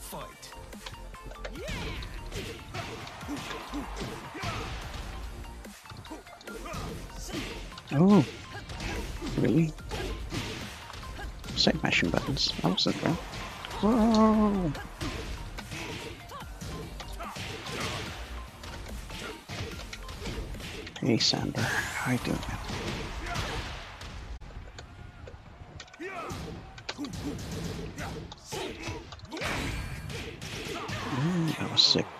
fight. Oh, really? Same mashing buttons. That wasn't bad. Whoa! Hey, Sander. How you doing? That was sick.